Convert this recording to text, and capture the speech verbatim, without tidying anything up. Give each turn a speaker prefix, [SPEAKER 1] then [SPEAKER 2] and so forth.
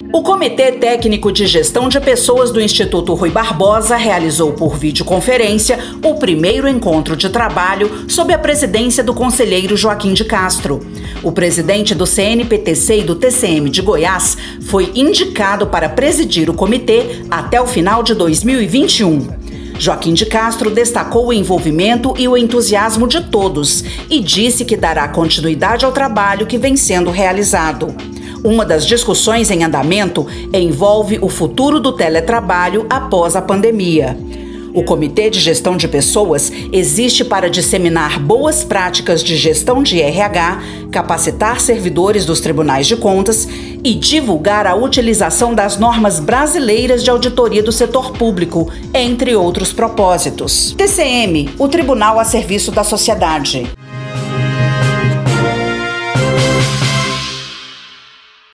[SPEAKER 1] O Comitê Técnico de Gestão de Pessoas do Instituto Rui Barbosa realizou por videoconferência o primeiro encontro de trabalho sob a presidência do conselheiro Joaquim de Castro. O presidente do C N P T C e do T C M de Goiás foi indicado para presidir o comitê até o final de dois mil e vinte e um. Joaquim de Castro destacou o envolvimento e o entusiasmo de todos e disse que dará continuidade ao trabalho que vem sendo realizado. Uma das discussões em andamento envolve o futuro do teletrabalho após a pandemia. O Comitê de Gestão de Pessoas existe para disseminar boas práticas de gestão de R H, capacitar servidores dos tribunais de contas e divulgar a utilização das normas brasileiras de auditoria do setor público, entre outros propósitos. T C M, o Tribunal a Serviço da Sociedade.